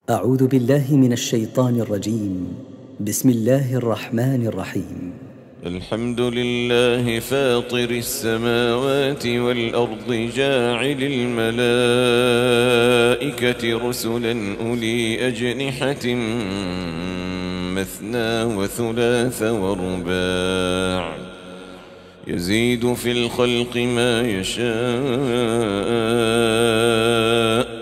أعوذ بالله من الشيطان الرجيم. بسم الله الرحمن الرحيم. الحمد لله فاطر السماوات والأرض جاعل الملائكة رسلا أولي أجنحة مثنى وثلاث ورباع يزيد في الخلق ما يشاء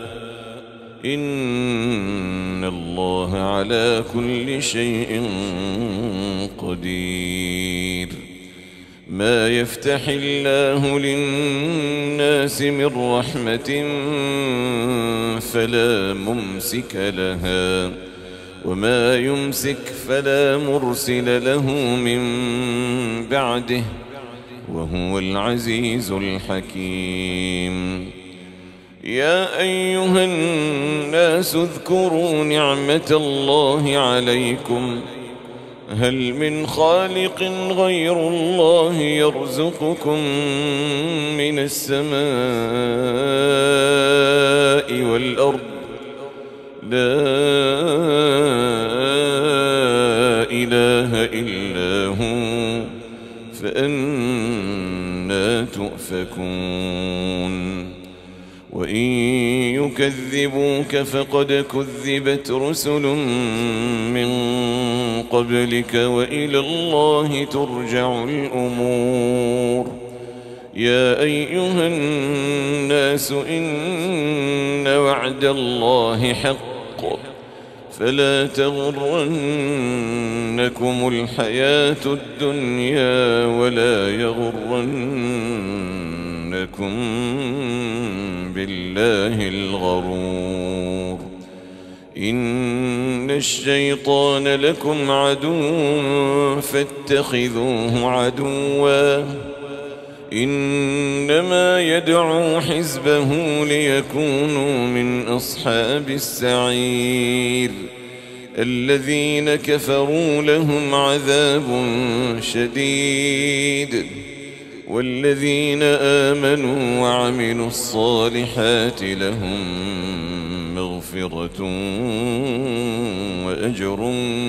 إن الله على كل شيء قدير. ما يفتح الله للناس من رحمة فلا ممسك لها وما يمسك فلا مرسل له من بعده وهو العزيز الحكيم. يا أيها الناس اذكروا نعمة الله عليكم هل من خالق غير الله يرزقكم من السماء والأرض لا إله إلا هو فأنى تؤفكون. وإن يكذبوك فقد كذبت رسل من قبلك وإلى الله ترجع الأمور. يا أيها الناس إن وعد الله حق فلا تغرنكم الحياة الدنيا ولا يغرنكم بالله الغرور. إن الشيطان لكم عدو فاتخذوه عدوا إنما يدعو حزبه ليكونوا من أصحاب السعير. الذين كفروا لهم عذاب شديد والذين آمنوا وعملوا الصالحات لهم مغفرة وأجر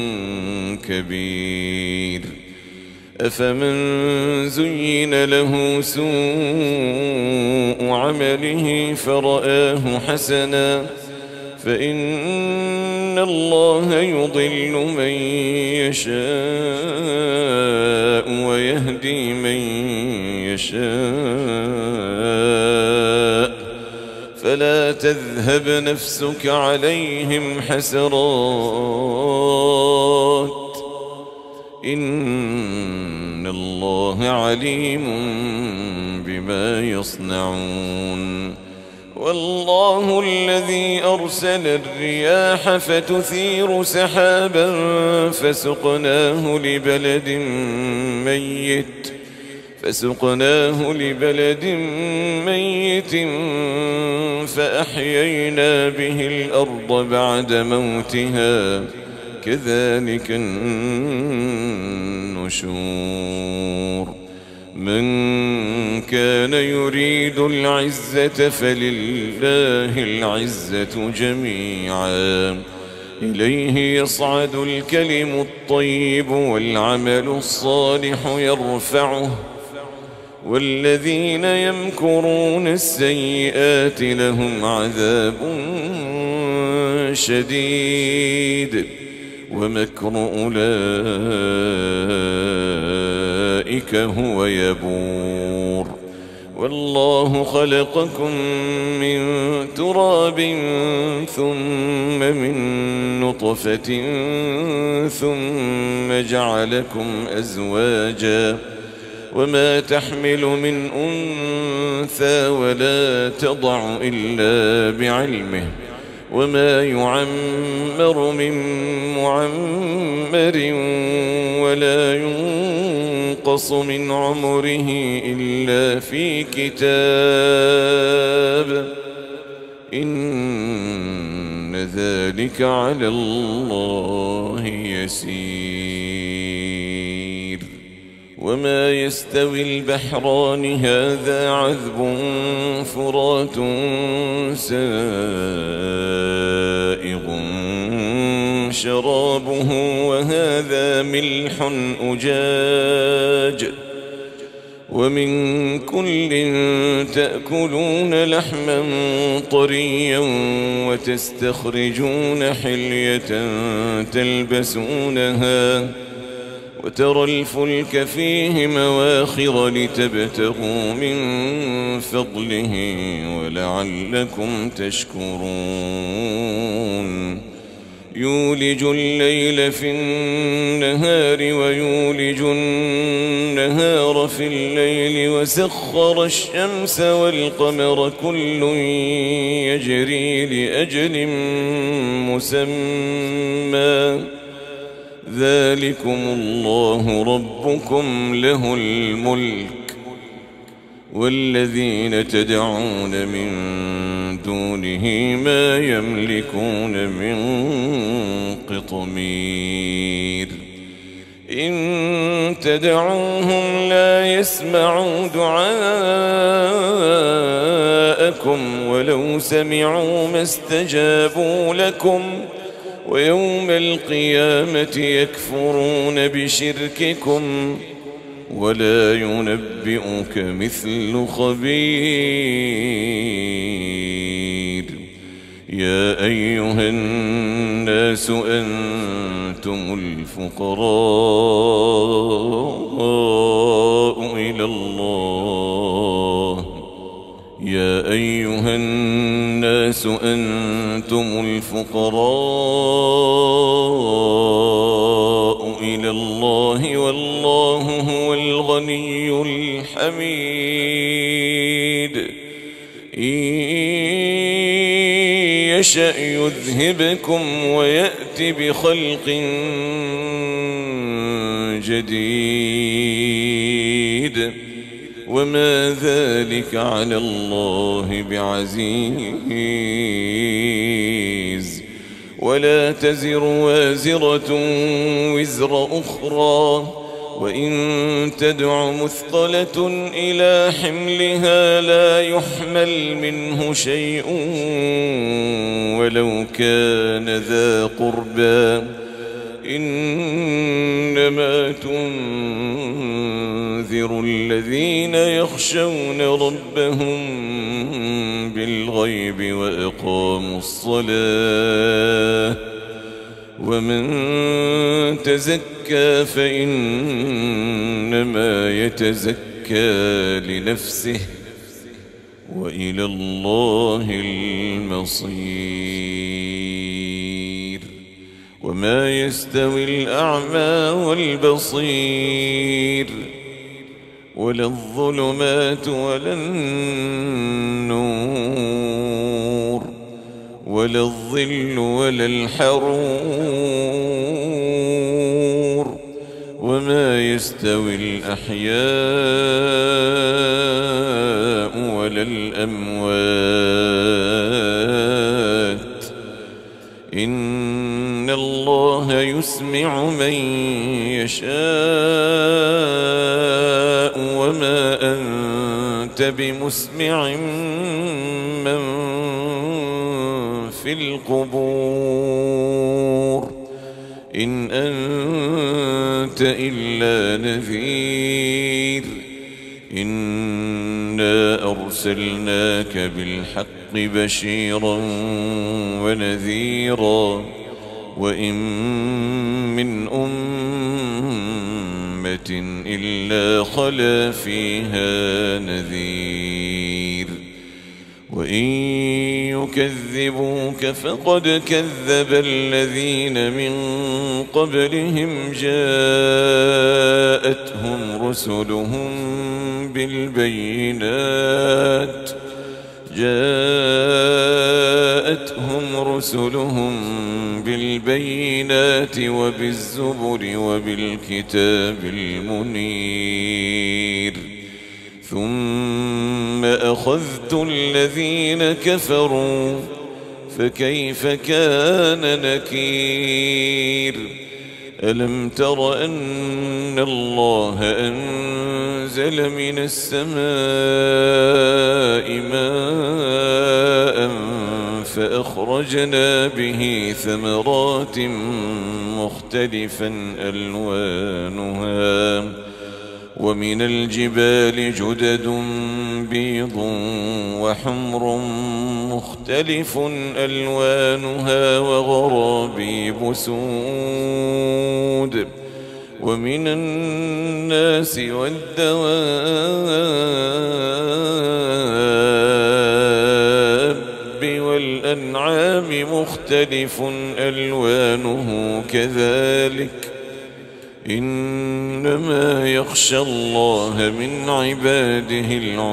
كبير. أفمن زين له سوء عمله فرآه حسنا فإن الله يضل من يشاء ويهدي من يشاء فلا تذهب نفسك عليهم حسرات إن الله عليم بما يصنعون. والله الذي أرسل الرياح فتثير سحابا فسقناه لبلد ميت فأحيينا به الأرض بعد موتها كذلك النشور. من كان يريد العزة فلله العزة جميعا إليه يصعد الكلم الطيب والعمل الصالح يرفعه والذين يمكرون السيئات لهم عذاب شديد ومكر أولئك هو يبور. والله خلقكم من تراب ثم من نطفة ثم جعلكم أزواجا وما تحمل من أنثى ولا تضع إلا بعلمه وما يعمر من معمر ولا ينقص من عمره إلا في كتاب إن ذلك على الله يسير. وما يستوي البحران هذا عذب فرات سائغ شرابه وهذا ملح أجاج ومن كل تأكلون لحما طريا وتستخرجون حلية تلبسونها وترى الفلك فيه مواخر لتبتغوا من فضله ولعلكم تشكرون يولج الليل في النهار ويولج النهار في الليل وسخر الشمس والقمر كل يجري لأجل مسمى ذلكم الله ربكم له الملك والذين تدعون من دونه ما يملكون من قطمير إن تدعوهم لا يسمعوا دعاءكم ولو سمعوا ما استجابوا لكم ويوم القيامة يكفرون بشرككم ولا ينبئك مثل خبير يا أيها الناس أنتم الفقراء إلى الله يا أيها الناس أنتم الفقراء إلى الله والله هو الغني الحميد إن يشأ يذهبكم ويأت بخلق جديد وما ذلك على الله بعزيز ولا تزر وازرة وزر أخرى وإن تدع مثقلة إلى حملها لا يحمل منه شيء ولو كان ذا قربى إنما تنذر الذين يخشون ربهم بالغيب وأقاموا الصلاة ومن تزكى فإنما يتزكى لنفسه وإلى الله المصير وما يستوي الأعمى والبصير ولا الظلمات ولا النور ولا الظل ولا الحرور وما يستوي الأحياء ولا الأموات إن الله يسمع من يشاء وما أنت بمسمع من في القبور إن أنت إلا نذير إنا أرسلناك بالحق بشيرا ونذيرا وإن من أمة إلا خلا فيها نذير وإن يكذبوك فقد كذب الذين من قبلهم جاءتهم رسلهم بالبينات وبالزبر وبالكتاب المنير ثم أخذت الذين كفروا فكيف كان نكير ألم تر أن الله أنزل من السماء ماء فأخرجنا به ثمرات مختلفا ألوانها ومن الجبال جدد بيض وحمر مختلف ألوانها وغرابيب سود ومن الناس والدواب والأنعام مختلف ألوانه كذلك إنما يخشى الله من عباده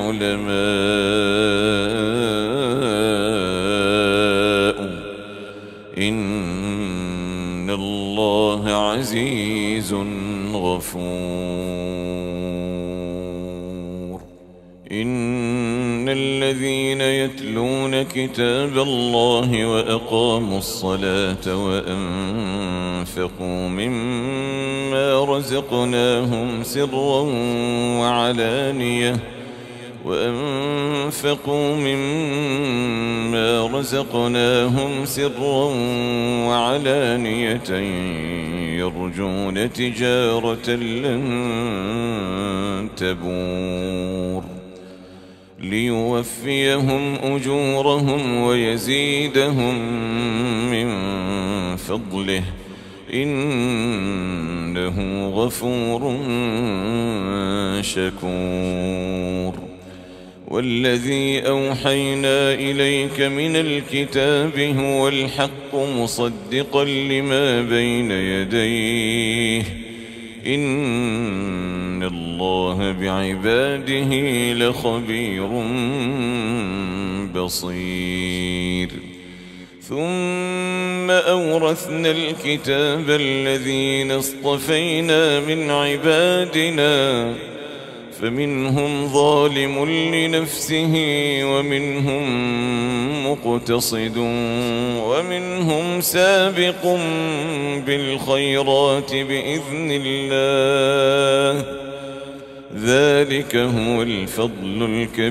العلماء إن الله عزيز غفور إن الذين يتلون كتاب الله وأقاموا الصلاة وأنفقوا مما رزقناهم سرا وعلانية يرجون تجارة لن تبور ليوفيهم أجورهم ويزيدهم من فضله إنه غفور شكور والذي أوحينا إليك من الكتاب هو الحق مصدقا لما بين يديه إن الله بعباده لخبير بصير ثم أورثنا الكتاب الذين اصطفينا من عبادنا فمنهم ظالم لنفسه ومنهم مقتصد ومنهم سابق بالخيرات بإذن الله ذلك هو الفضل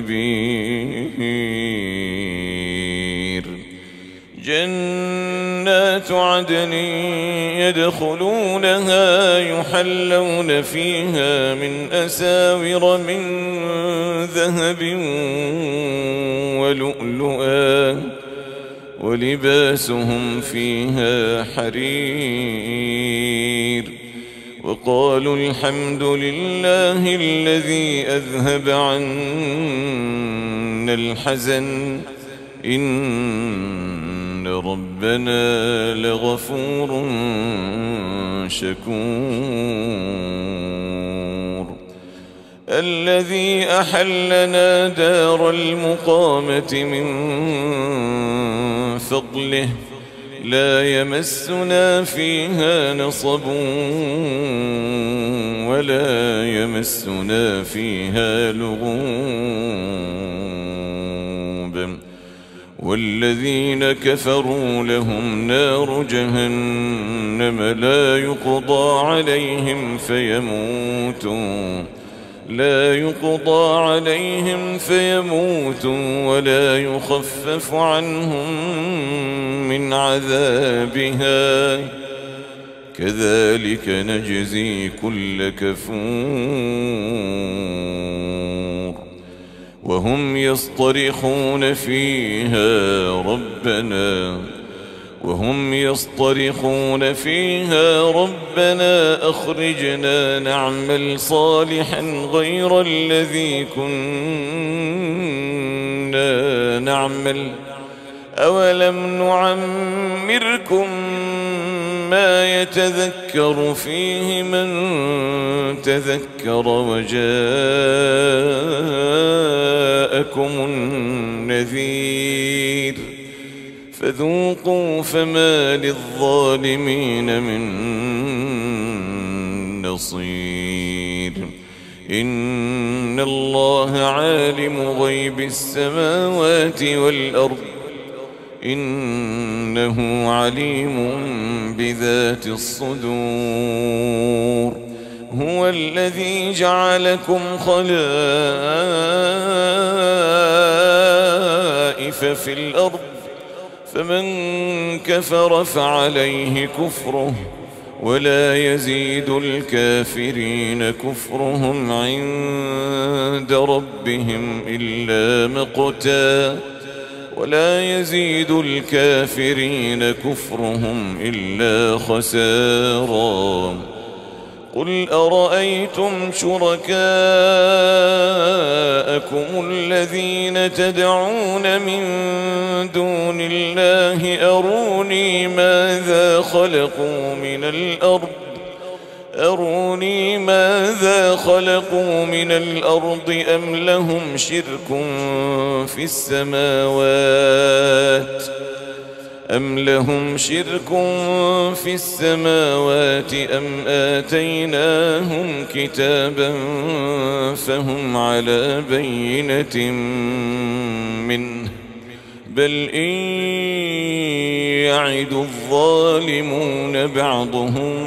الكبير جنات عدن يدخلونها يحلون فيها من أساور من ذهب ولؤلؤا ولباسهم فيها حرير وقالوا الحمد لله الذي أذهب عنا الحزن إن ربنا لغفور شكور الذي أحلنا دار المقامة من فضله لا يمسنا فيها نصب ولا يمسنا فيها لغوب والذين كفروا لهم نار جهنم لا يقضى عليهم فيموتوا ولا يخفف عنهم من عذابها كذلك نجزي كل كفور وهم يصطرخون فيها ربنا أخرجنا نعمل صالحا غير الذي كنا نعمل أولم نعمركم ما يتذكر فيه من تذكر وجاءكم النذير فذوقوا فما للظالمين من نصير إن الله عالم غيب السماوات والأرض إنه عليم بذات الصدور. هو الذي جعلكم خلائف في الأرض، فمن كفر فعليه كفره، ولا يزيد الكافرين كفرهم عند ربهم إلا مقتا، ولا يزيد الكافرين كفرهم إلا خسارا. قل أرأيتم شركاءكم الذين تدعون من دون الله أروني ماذا خلقوا من الأرض أم لهم شرك في السماوات أم آتيناهم كتابا فهم على بينة منه، بل إن يعد الظالمون بعضهم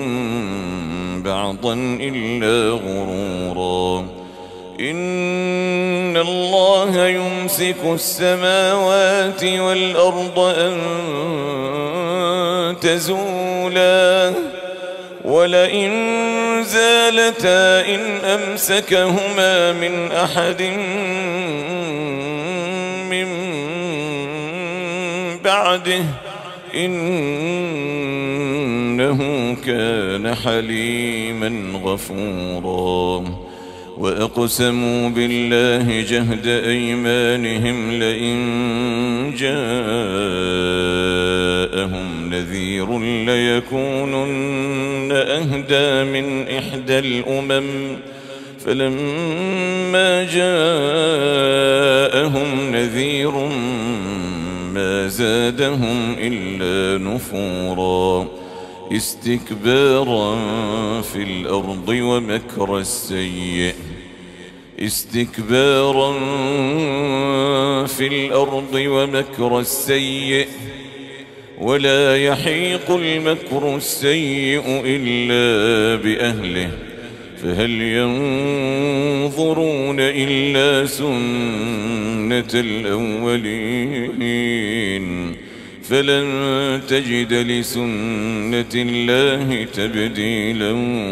بعضا إلا غرورا. إن الله يمسك السماوات والأرض أن تزولا، ولئن زالتا إن أمسكهما من أحد من بعده إنه كان حليما غفورا. وأقسموا بالله جهد أيمانهم لئن جاءهم نذير ليكونن أهدى من إحدى الأمم، فلما جاءهم نذير ما زادهم إلا نفورا، استكبارا في الأرض ومكر السيء، ولا يحيق المكر السيء إلا بأهله، فهل ينظرون إلا سنة الأولين، فلن تجد لسنة الله تبديلا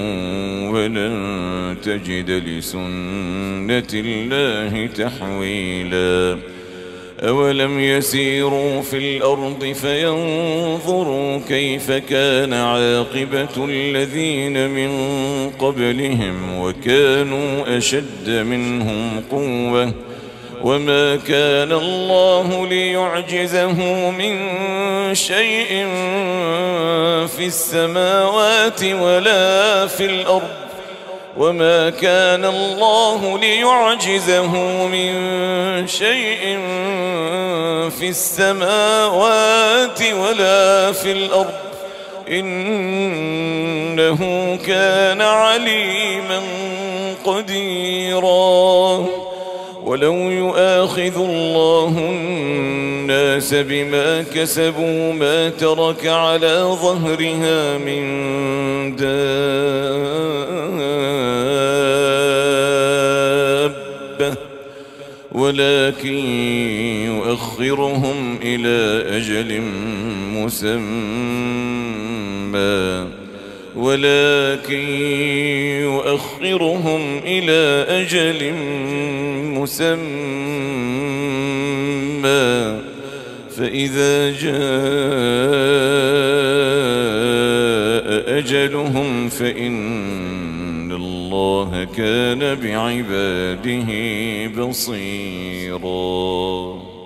ولن تجد لسنة الله تحويلا. أولم يسيروا في الأرض فينظروا كيف كان عاقبة الذين من قبلهم وكانوا أشد منهم قوة، وما كان الله ليعجزه من شيء في السماوات ولا في الأرض، وما كان الله ليعجزه من شيء في السماوات ولا في الأرض، إنه كان عليما قديرا. ولو يؤاخذ الله الناس بما كسبوا ما ترك على ظهرها من دابة، ولكن يؤخرهم إلى أجل مسمى، فإذا جاء أجلهم فإن الله كان بعباده بصيرا.